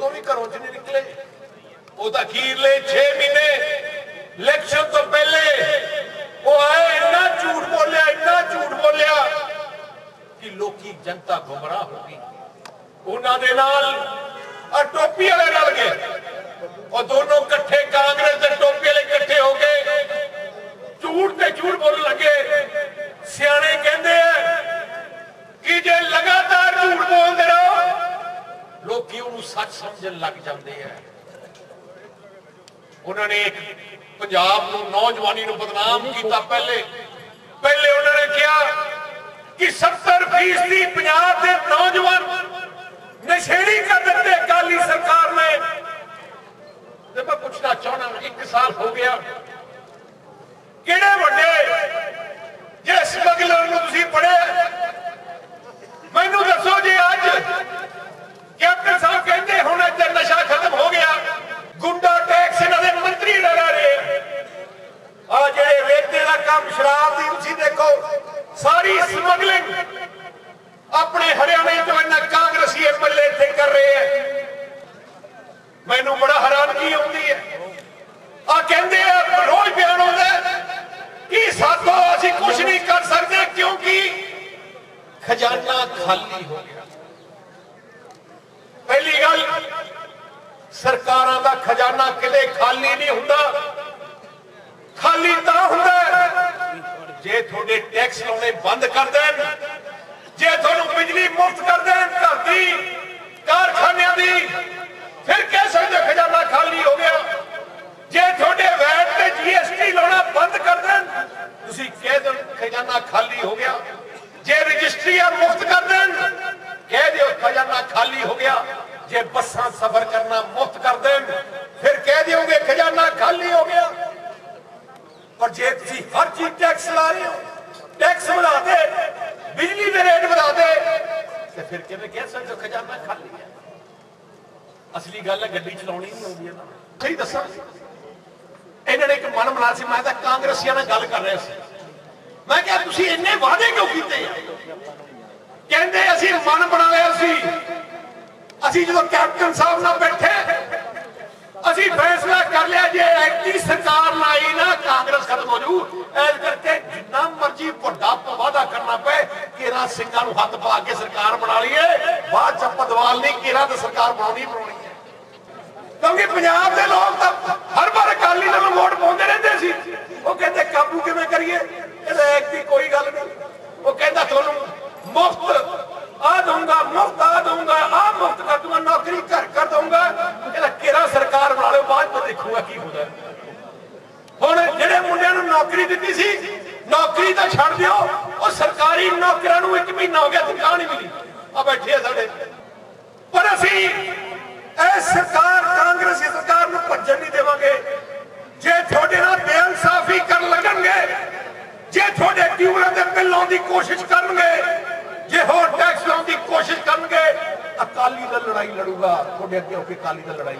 तो भी घरों च नहीं निकले। वो तो अखीरले 6 महीने इलेक्शन तो पहले वो आए, इन्ना झूठ बोलिया कि लोकी जनता गुमराह हो गई। उन्होंने नाल टोपी वाले रल गए और दोनों कट्ठे, कांग्रेस के टोपी वाले कट्ठे हो गए, झूठ बोलने लगे। सियाने कहते हैं कि जे लगातार झूठ बोलते रहो लोकी उन्हें सच समझन लग जाते हैं। उन्होंने एक पंजाब नौजवानी बदनाम किया। पहले उन्होंने कहा कि 70% पंजाब के नौजवान नशेड़ी कर दिते अकाली सरकार ने। तो मैं पूछना चाहना, 1 साल हो गया, किहड़े वड्डे जे स्मगलर नूं तुसीं पढ़े? मैनूं दसो जी। अज कैप्टन साहब कहते हुण इत्थे नशा खत्म हो गया, गुंडा टैक्स इन्हां दे मंत्री डरा रहे। आ जिहड़े रेते दा काम, शराब दी, तुसीं देखो सारी स्मगलिंग अपने हरियाणे चो इन्हां कांग्रेसी एमएलए इत्थे कर रहे हैं। मैनूं बड़ा हैरानगी आउंदी है। आ कहंदे आ रोज बयान आउंदा कि साथों असीं कुछ नहीं कर सकते क्योंकि खजाना खाली हो गया। पहली गल, सरकारां दा खजाना किते खाली नहीं हुंदा। खाली तां हुंदा जे थोड़े टैक्स लाने बंद कर देन, जे थोनू बिजली मुफ्त कर देन, घर दी, कारखानियां दी, फिर कह सकते खजाना खाली हो गया। जे थोड़े वैट ते जीएसटी लाना बंद कर देन, तुसीं कह दो खजाना खाली हो गया। जे रजिस्ट्रियां मुफ्त कर देन, कह दियो खजाना खाली हो गया। जे बसां सफर करना मुफ्त कर देन, फिर कह दियोगे खजाना खाली हो गया। पर जे तुसीं हर चीज टैक्स ला रहे हो, टैक्स बढ़ा दे, बिजली के रेट बढ़ा दे, तो फिर किवें कह सकते हो खजाना खाली है? असली गल है गड्डी चलाउणी नहीं आउंदी ना। सही दसां, इन्होंने एक मन बना सी, मैं कांग्रेसियां नाल गल कर रहा सी। मैं क्या तुसीं इन्ने वादे क्यों कीते? कहंदे असीं मन बना लिया सी, असीं जदों कैप्टन साहब नाल बैठे असीं फैसला कर लिया जे ऐती सरकार ना आई ना कांग्रेस खत्म हो जू। इस करके जिन्ना मर्जी वड्डा वादा करना पे, केरा सिंघां नूं हत्थ पा के सरकार बना लीए, बाद च पदवाल नहीं, केरा तो सरकार बनानी है। क्योंकि पंजाब के लोग तो हर बार अकाली दल नूं वोट पाउंदे रहिंदे सी। वो कहते काबू किवें करिए, इहदी कोई गल नहीं। वो कहता तुहानूं मुफ्त आ दूंगा, मुफ्त आ दूंगा, आ मुफ्त कर दूंगा, नौकरी घर कर दूंगा। केरा सरकार बना लो, बाद में देखूंगा की होता है। हुण जिहड़े मुंडियां नूं नौकरी दित्ती सी, नौकरी तो छड्ड दिओ, और सरकारी नौकरां नूं 1 महीना हो गया तनखाह नहीं मिली। आ बैठे आ साडे। पर असीं इस सरकार, कांग्रेसी सरकार नूं भज्जण नहीं देवांगे। जे तुहाडे नाल बेइंसाफी कर लगणगे, जे तुहाडे ट्यूबलां दे बिल लाउण दी कोशिश करनगे, जे होर टैक्स लाउण दी कोशिश करनगे, अकाली दल लड़ाई लड़ूगा। तुहाडे अगे होके अकाली दल लड़ाई